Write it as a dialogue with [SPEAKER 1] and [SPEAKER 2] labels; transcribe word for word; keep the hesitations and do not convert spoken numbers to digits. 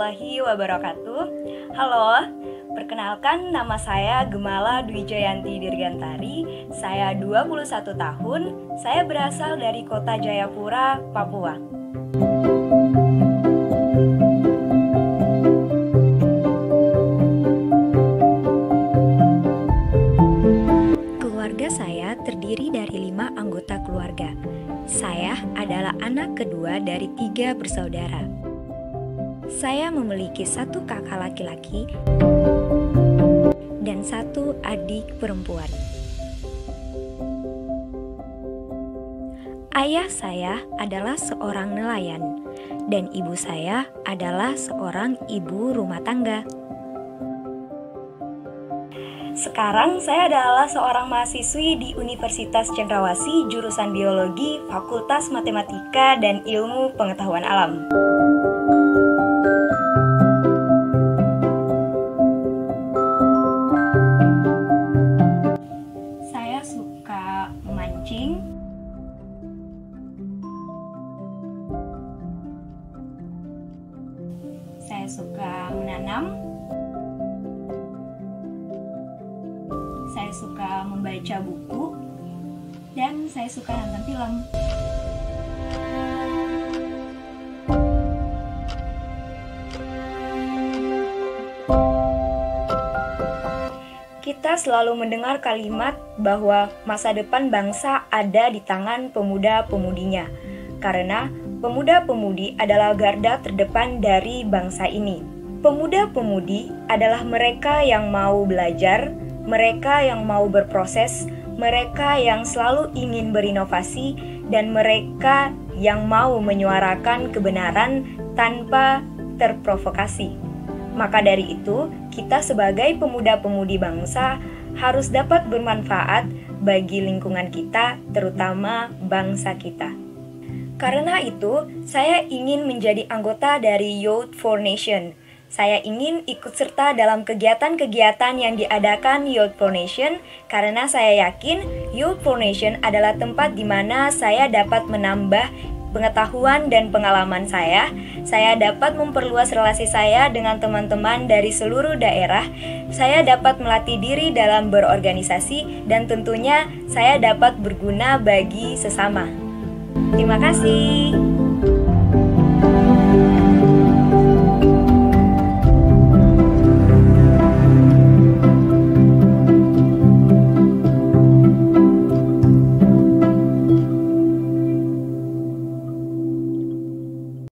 [SPEAKER 1] warahmatullahi wabarakatuh. Halo, perkenalkan nama saya Gemala Dwi Jayanti Dirgantari. Saya dua puluh satu tahun. Saya berasal dari Kota Jayapura, Papua. Keluarga saya terdiri dari lima anggota keluarga. Saya adalah anak kedua dari tiga bersaudara. Saya memiliki satu kakak laki-laki dan satu adik perempuan. Ayah saya adalah seorang nelayan dan ibu saya adalah seorang ibu rumah tangga. Sekarang saya adalah seorang mahasiswi di Universitas Cendrawasih, jurusan Biologi, Fakultas Matematika dan Ilmu Pengetahuan Alam. Saya suka memancing. Saya suka menanam. Saya suka membaca buku, dan saya suka nonton film. Kita selalu mendengar kalimat bahwa masa depan bangsa ada di tangan pemuda-pemudinya, karena pemuda-pemudi adalah garda terdepan dari bangsa ini. Pemuda-pemudi adalah mereka yang mau belajar, mereka yang mau berproses, mereka yang selalu ingin berinovasi, dan mereka yang mau menyuarakan kebenaran tanpa terprovokasi. Maka dari itu, kita sebagai pemuda-pemudi bangsa harus dapat bermanfaat bagi lingkungan kita, terutama bangsa kita. Karena itu, saya ingin menjadi anggota dari Youth for Nation. Saya ingin ikut serta dalam kegiatan-kegiatan yang diadakan Youth for Nation karena saya yakin Youth for Nation adalah tempat di mana saya dapat menambah pengetahuan dan pengalaman saya. Saya dapat memperluas relasi saya dengan teman-teman dari seluruh daerah. Saya dapat melatih diri dalam berorganisasi dan tentunya saya dapat berguna bagi sesama. Terima kasih.